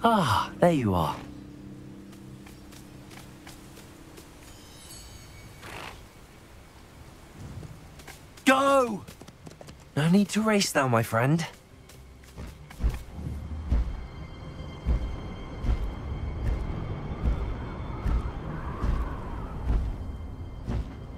Ah, there you are. Go! No need to race now, my friend.